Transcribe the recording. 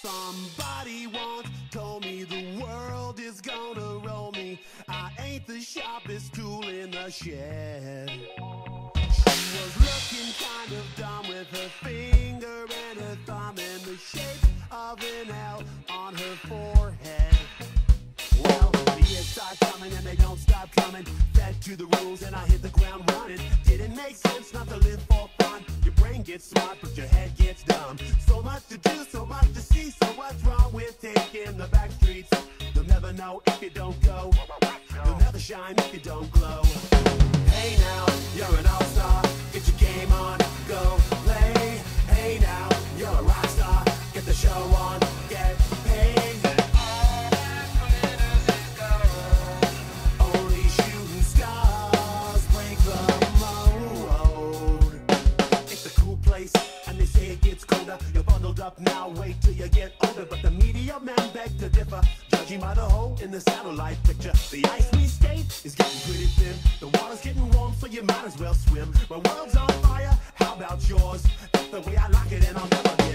Somebody once told me the world is gonna roll me. I ain't the sharpest tool in the shed. She was looking kind of dumb with her finger and her thumb in the shape of an L on her forehead. Well, the years start coming and they don't stop coming. Fed to the rules and I hit the ground running. Didn't make sense not to live for fun. Your brain gets smart but your head gets dumb. So much to do, so much to see. So what's wrong with taking the back streets? You'll never know if you don't go. You'll never shine if you don't glow. Hey now, you're an all-star. Get your game on, go play. Hey now, you're a rock star. Get the show on, get paid. Only shooting stars break the mold. It's a cool place, and they say it gets colder. You're bundled up now, wait till you get older. But the media men beg to differ, judging by the hole in the satellite picture. The ice we skate is getting pretty thin. The water's getting warm, so you might as well swim. My world's on fire, how about yours? That's the way I like it, and I'll never get